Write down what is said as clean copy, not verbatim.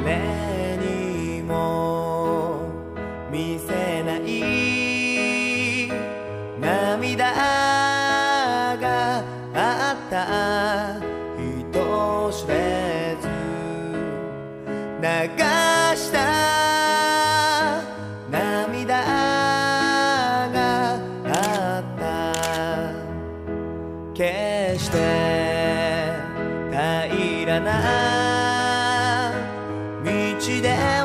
誰にも見せない涙があった。人知れず流した涙があった。決して平らな道で